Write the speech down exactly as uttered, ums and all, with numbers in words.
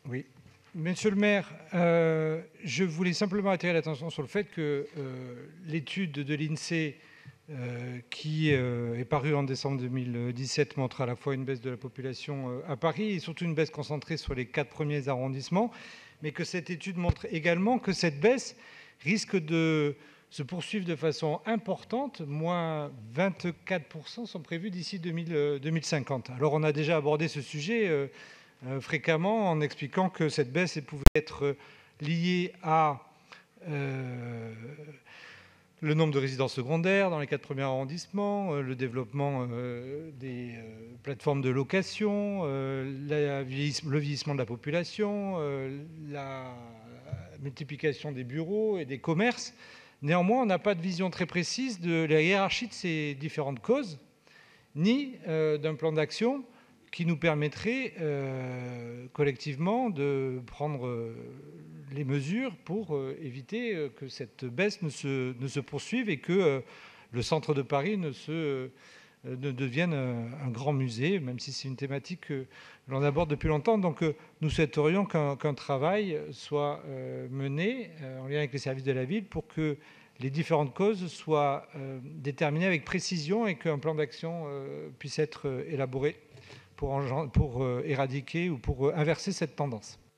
Oui. Monsieur le maire, euh, je voulais simplement attirer l'attention sur le fait que euh, l'étude de l'Insee euh, qui euh, est parue en décembre deux mille dix-sept montre à la fois une baisse de la population euh, à Paris et surtout une baisse concentrée sur les quatre premiers arrondissements, mais que cette étude montre également que cette baisse risque de se poursuivre de façon importante, moins vingt-quatre pour cent sont prévus d'ici deux mille cinquante. Alors on a déjà abordé ce sujet euh, euh, fréquemment en expliquant que cette baisse pouvait être liée à euh, le nombre de résidences secondaires dans les quatre premiers arrondissements, euh, le développement euh, des euh, plateformes de location, euh, la vieillisse- le vieillissement de la population, euh, la multiplication des bureaux et des commerces. Néanmoins, on n'a pas de vision très précise de la hiérarchie de ces différentes causes, ni euh, d'un plan d'action qui nous permettrait euh, collectivement de prendre euh, les mesures pour euh, éviter euh, que cette baisse ne se, ne se poursuive et que euh, le centre de Paris ne, se, euh, ne devienne un, un grand musée, même si c'est une thématique que l'on aborde depuis longtemps. Donc euh, nous souhaiterions qu'un qu'un travail soit euh, mené euh, en lien avec les services de la ville pour que les différentes causes soient euh, déterminées avec précision et qu'un plan d'action euh, puisse être euh, élaboré pour, pour euh, éradiquer ou pour euh, inverser cette tendance.